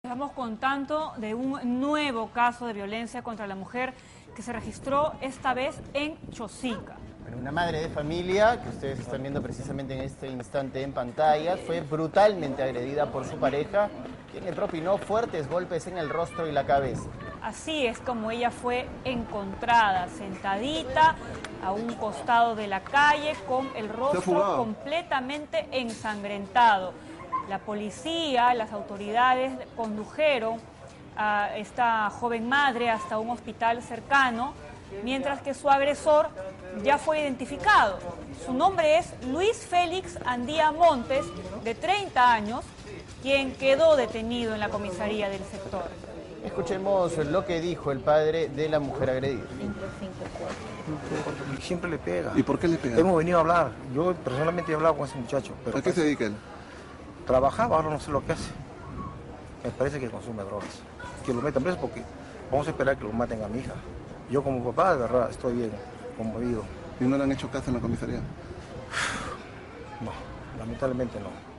Estamos contando de un nuevo caso de violencia contra la mujer que se registró esta vez en Chosica. Una madre de familia, que ustedes están viendo precisamente en este instante en pantalla, fue brutalmente agredida por su pareja, quien le propinó fuertes golpes en el rostro y la cabeza. Así es como ella fue encontrada, sentadita a un costado de la calle con el rostro completamente ensangrentado. La policía, las autoridades condujeron a esta joven madre hasta un hospital cercano, mientras que su agresor ya fue identificado. Su nombre es Luis Félix Andía Montes, de 30 años, quien quedó detenido en la comisaría del sector. Escuchemos lo que dijo el padre de la mujer agredida. Siempre le pega. ¿Y por qué le pega? Hemos venido a hablar. Yo personalmente he hablado con ese muchacho. Pero ¿a qué se dedica él? Trabajaba, ahora no sé lo que hace. Me parece que consume drogas. Que lo metan preso porque vamos a esperar que lo maten a mi hija. Yo como papá, de verdad, estoy bien conmovido. ¿Y no le han hecho caso en la comisaría? No, lamentablemente no.